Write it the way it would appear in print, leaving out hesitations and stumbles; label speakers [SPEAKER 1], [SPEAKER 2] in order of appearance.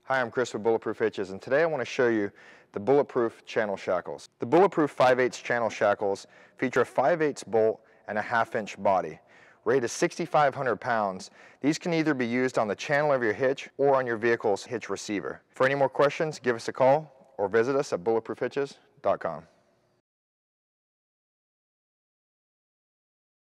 [SPEAKER 1] Hi, I'm Chris with Bulletproof Hitches, and today I want to show you the Bulletproof channel shackles. The Bulletproof 5/8 channel shackles feature a 5/8 bolt and a 1/2-inch body. Rated 6,500 pounds, these can either be used on the channel of your hitch or on your vehicle's hitch receiver. For any more questions, give us a call or visit us at bulletproofhitches.com.